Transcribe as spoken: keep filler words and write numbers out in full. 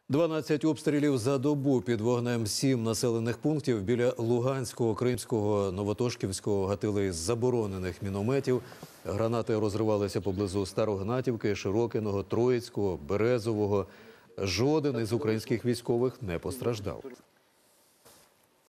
дванадцять обстрілів за добу під вогнем сім населених пунктів біля Луганського, Кримського, Новотошківського гатили із заборонених мінометів. Гранати розривалися поблизу Старогнатівки, Широкиного, Троїцького, Березового. Жоден із українських військових не постраждав.